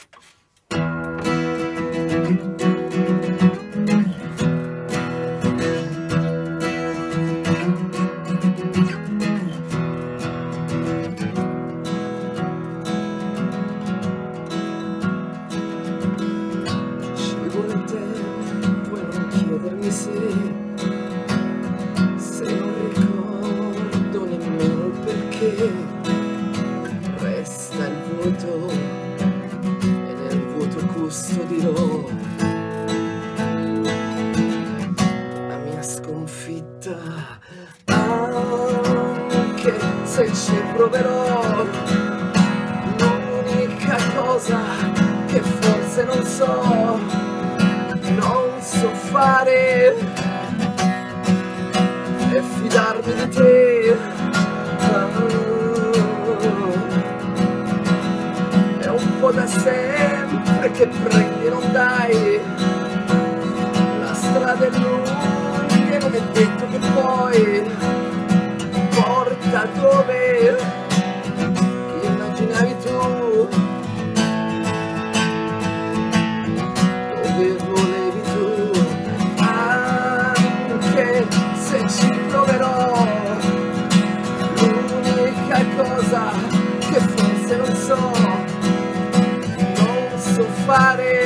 Se non ricordo nemmeno il perché, resta il vuoto e nel vuoto custodirò la mia sconfitta, anche se ci proverò. L'unica cosa che forse non so fare e fidarmi di te. È un po' da sempre che prendi e non dai, la strada è lunga e non è detto che poi porta dove immaginavi tu, dove volevi tu. Se ci proverò, l'unica cosa che forse non so fare